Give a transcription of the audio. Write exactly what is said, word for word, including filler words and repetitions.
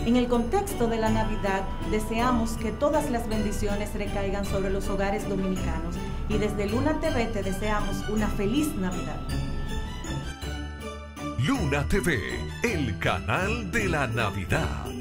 En el contexto de la Navidad, deseamos que todas las bendiciones recaigan sobre los hogares dominicanos y desde Luna T V te deseamos una feliz Navidad. Luna T V, el canal de la Navidad.